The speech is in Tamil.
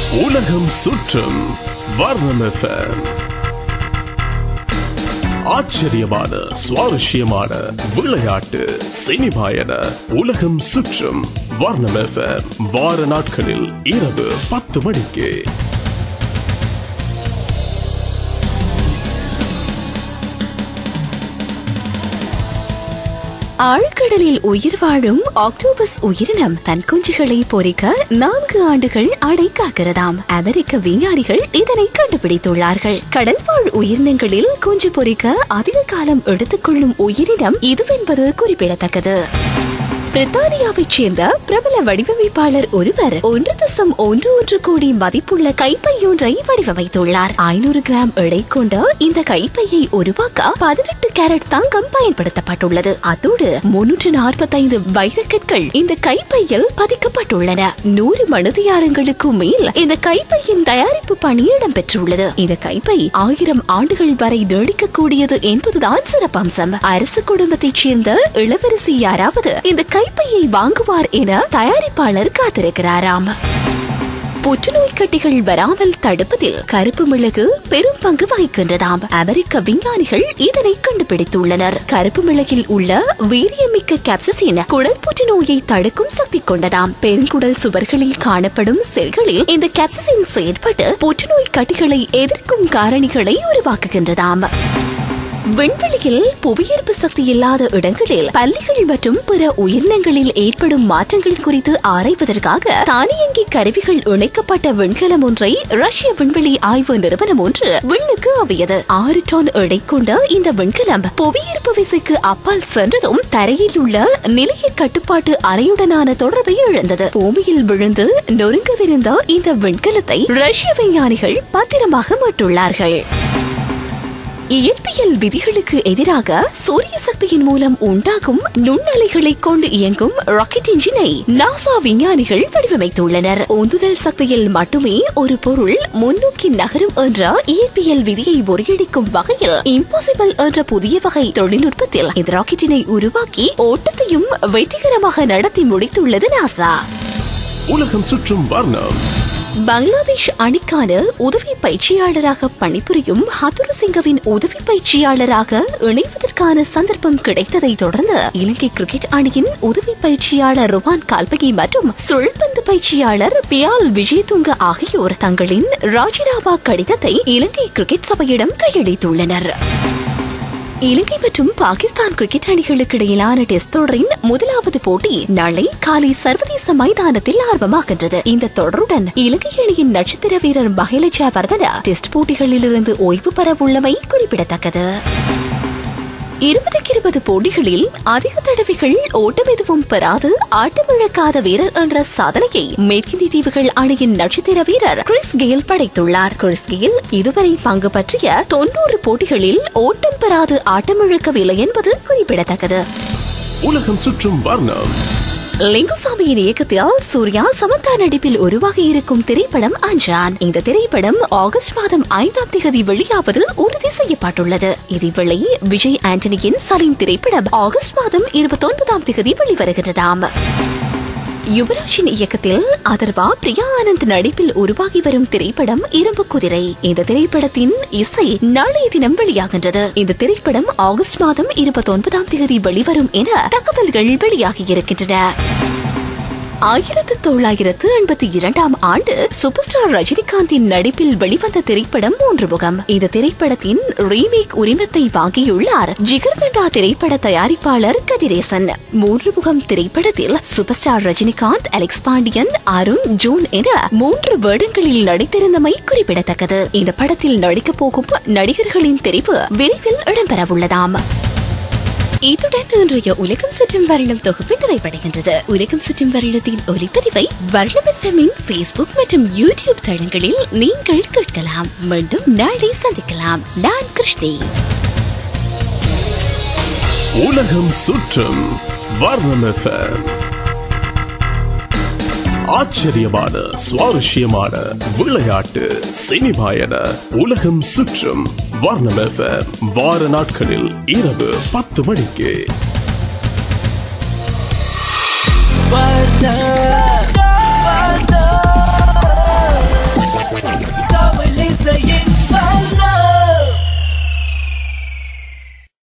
உலகம் சுற்றும் வர்ணம் FM. ஆச்சரியமான சுவாரஸ்யமான விளையாட்டு சினிமா என உலகம் சுற்றும் வர்ணம் FM வார நாட்களில் இரவு 10 மணிக்கு. ஆழ்கடலில் உயிர் வாழும் ஆக்டோபஸ் உயிரினம் தன் குஞ்சுகளை பொறிக்க 4 ஆண்டுகள் அடை காக்கிறதாம். அமெரிக்க விஞ்ஞானிகள் இதனை கண்டுபிடித்துள்ளார்கள். கடல்வாழ் உயிரினங்களில் குஞ்சு பொறிக்க அதிக காலம் எடுத்துக்கொள்ளும் உயிரினம் இதுவென்பது குறிப்பிடத்தக்கது. பிரித்தானியாவைச் சேர்ந்த பிரபல வடிவமைப்பாளர் ஒருவர் 1.11 கோடி மதிப்புள்ள கைப்பையொன்றை வடிவமைத்துள்ளார். 500 கிராம் எடை கொண்ட இந்த கைப்பையை உருவாக்க 18 கேரட் தங்கம் பயன்படுத்தப்பட்டுள்ளது. அதோடு 345 வைரக்கற்கள் இந்த கைப்பையில் பதிக்கப்பட்டுள்ளன. 100 மணித்தியாலங்களுக்கும் மேல் இந்த கைப்பையின் தயாரிப்பு பணி இடம்பெற்றுள்ளது. இந்த கைப்பை 1000 ஆண்டுகள் வரை நீடிக்கக்கூடியது என்பதுதான் சிறப்பம்சம். அரசு குடும்பத்தைச் சேர்ந்த இளவரசி யாராவது இந்த கைப்பையை வாங்குவார் என தயாரிப்பாளர் காத்திருக்கிறாராம். புற்றுநோய் கட்டிகள் வராமல் தடுப்பதில் கருப்பு மிளகு பெரும் பங்கு வகிக்கின்றதாம். அமெரிக்க விஞ்ஞானிகள் இதனை கண்டுபிடித்துள்ளனர். கருப்பு மிளகில் உள்ள வீரியமிக்க கேப்சசின் குடல் புற்றுநோயை தடுக்கும் சக்தி கொண்டதாம். பெருங்குடல் சுவர்களில் காணப்படும் செல்களில் இந்த கேப்சசின் செயற்பட்டு புற்றுநோய் கட்டிகளை எதிர்க்கும் காரணிகளை உருவாக்குகின்றதாம். விண்வெளியில் புவியீர்ப்பு சக்தி இல்லாத இடங்களில் பல்லிகள் மற்றும் பிற உயிரினங்களில் ஏற்படும் மாற்றங்கள் குறித்து ஆராய்வதற்காக தானியங்கி கருவிகள் இணைக்கப்பட்ட விண்கலம் ஒன்றை ரஷ்ய விண்வெளி ஆய்வு நிறுவனம் ஒன்று விண்ணுக்கு அவியது. 6 டன் எடை கொண்ட இந்த விண்கலம் புவியீர்ப்பு விசைக்கு அப்பால் சென்றதும் தரையில் உள்ள நிலைய கட்டுப்பாட்டு அறையுடனான தொடர்பை இழந்தது. பூமியில் விழுந்து நொறுங்கவிருந்த இந்த விண்கலத்தை ரஷ்ய விஞ்ஞானிகள் பத்திரமாக மீட்டுள்ளார்கள். இயற்பியல் விதிகளுக்கு எதிராக சூரிய சக்தியின் மூலம் உண்டாகும் நுண்ணலைகளை கொண்டு இயங்கும் ராக்கெட் இன்ஜினை நாசா விஞ்ஞானிகள் வடிவமைத்துள்ளனர். உந்துதல் சக்தியில் மட்டுமே ஒரு பொருள் முன்னோக்கி நகரும் என்ற இயற்பியல் விதியை முறியடிக்கும் வகையில் இம்பாசிபிள் என்ற புதிய வகை தொழில்நுட்பத்தில் இந்த ராக்கெட்டினை உருவாக்கி ஓட்டத்தையும் வெற்றிகரமாக நடத்தி முடித்துள்ளது நாசா. உலகம் சுற்றும் வர்ணம். பங்களாதேஷ் அணிக்கான உதவி பயிற்சியாளராக பணிபுரியும் ஹதுரு சிங்கவின் உதவி பயிற்சியாளராக இணைவதற்கான சந்தர்ப்பம் கிடைத்ததை தொடர்ந்து இலங்கை கிரிக்கெட் அணியின் உதவி பயிற்சியாளர் ருவான் கால்பகி மற்றும் சுழற்பந்து பயிற்சியாளர் பியால் விஜயதுங்க ஆகியோர் தங்களின் ராஜினாமா கடிதத்தை இலங்கை கிரிக்கெட் சபையிடம் கையளித்துள்ளனர். இலங்கை மற்றும் பாகிஸ்தான் கிரிக்கெட் அணிகளுக்கு இடையிலான டெஸ்ட் தொடரின் முதலாவது போட்டி நாளை காலை சர்வதேச மைதானத்தில் ஆரம்பமாகின்றது. இந்த தொடருடன் இலங்கை அணியின் நட்சத்திர வீரர் மஹேல ஜெயவர்தன டெஸ்ட் போட்டிகளில் இருந்து ஓய்வு பெற உள்ளமை குறிப்பிடத்தக்கது. 20 போட்டிகளில் அதிக தடவைகள் ஓட்டம் எதுவும் பெறாது ஆட்டமிழக்காத வீரர் என்ற சாதனையை மேற்கிந்திய தீவுகள் அணியின் நட்சத்திர வீரர் கிறிஸ் கெயில் படைத்துள்ளார். கிறிஸ் கெயில் இதுவரை பங்கு பற்றிய 90 போட்டிகளில் ஓட்டம் பெறாது ஆட்டமிழக்கவில்லை என்பது குறிப்பிடத்தக்கது. உலகம் சுற்றும் வர்ணம். லிங்குசாமியின் இயக்கத்தில் சூர்யா சமந்தா நடிப்பில் உருவாகி இருக்கும் திரைப்படம் அஞ்சான். இந்த திரைப்படம் ஆகஸ்ட் மாதம் 5ஆம் தேதி வெளியாவது உறுதி செய்யப்பட்டுள்ளது. இதேவேளை விஜய் ஆண்டனியின் சலீம் திரைப்படம் ஆகஸ்ட் மாதம் 29ஆம் தேதி வெளிவருகிறதாம். யுவராஜின் இயக்கத்தில் அதர்வா பிரியா ஆனந்த் நடிப்பில் உருவாகி வரும் திரைப்படம் இரும்பு குதிரை. இந்த திரைப்படத்தின் இசை நாளைய தினம் வெளியாகின்றது. இந்த திரைப்படம் ஆகஸ்ட் மாதம் 29ஆம் தேதி வெளிவரும் என தகவல்கள் வெளியாகியிருக்கின்றன. 1982ஆம் ஆண்டு சூப்பர் ஸ்டார் ரஜினிகாந்தின் நடிப்பில் வெளிவந்த திரைப்படம் 3 முகம். இந்த திரைப்படத்தின் ரீமேக் உரிமத்தை வாங்கியுள்ளார் ஜிகர்தண்டா திரைப்பட தயாரிப்பாளர் கதிரேசன். 3 முகம் திரைப்படத்தில் super star Rajinikanth, Alex Pandian, Arun, John என 3 வேடங்களில் நடித்திருந்தமை குறிப்பிடத்தக்கது. இந்த படத்தில் நடிக்கப் போகும் நடிகர்களின் தெரிவு விரைவில் இடம்பெறவுள்ளதாம். இத்துடன் இன்றைய உலகம் சுற்றும் வர்ணம் தொகுப்பு நிறைவடைகின்றது. உலகம் சுற்றும் வர்ணத்தின் ஒலிப்பதிவை வர்ணம் எஃப்எம்மின் Facebook மற்றும் YouTube தளங்களில் நீங்கள் கேட்கலாம். மீண்டும் நாளை சந்திக்கலாம். நான் கிருஷ்ணி. உலகம் சுற்றும் வர்ணம் FM. ஆச்சரியமான சுவாரஸ்யமான விளையாட்டு சினிமா என உலகம் சுற்றும் வர்ணம் FM வார நாட்களில் இரவு 10 மணிக்கு.